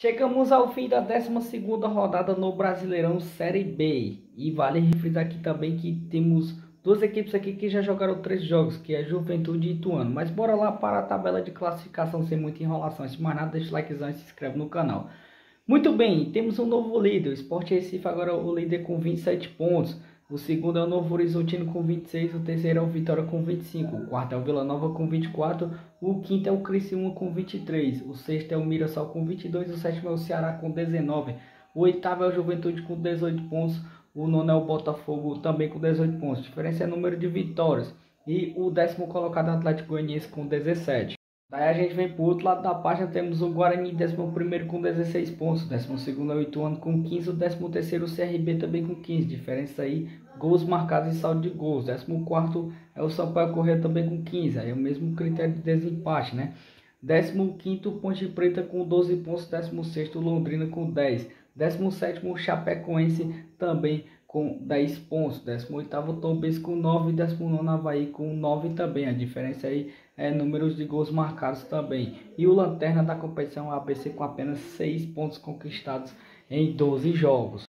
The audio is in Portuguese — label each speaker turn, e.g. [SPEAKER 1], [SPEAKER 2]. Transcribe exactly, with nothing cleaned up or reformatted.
[SPEAKER 1] Chegamos ao fim da décima segunda rodada no Brasileirão Série B. E vale refrisar aqui também que temos duas equipes aqui que já jogaram três jogos, que é Juventude e Ituano. Mas bora lá para a tabela de classificação sem muita enrolação. Se mais nada, deixa o likezão e se inscreve no canal. Muito bem, temos um novo líder. O Sport Recife agora é o líder com vinte e sete pontos. O segundo é o Novo Horizontino com vinte e seis, o terceiro é o Vitória com vinte e cinco, o quarto é o Vila Nova com vinte e quatro, o quinto é o Criciúma com vinte e três, o sexto é o Mirassol com vinte e dois, o sétimo é o Ceará com dezenove, o oitavo é o Juventude com dezoito pontos, o nono é o Botafogo também com dezoito pontos, a diferença é número de vitórias, e o décimo colocado é o Atlético Goianiense com dezessete. Daí a gente vem para o outro lado da página, temos o Guarani décimo primeiro com dezesseis pontos, décimo segundo é o Ituano com quinze, o décimo terceiro o C R B também com quinze, diferença aí, gols marcados e saldo de gols. décimo quarto é o Sampaio Corrêa também com quinze, aí é o mesmo critério de desempate, né? décimo quinto Ponte Preta com doze pontos, décimo sexto Londrina com dez, décimo sétimo Chapecoense também com dez pontos, décimo oitavo Tombense com nove, décimo nono Avaí com nove também, a diferença aí é números de gols marcados também, e o lanterna da competição A B C com apenas seis pontos conquistados em doze jogos.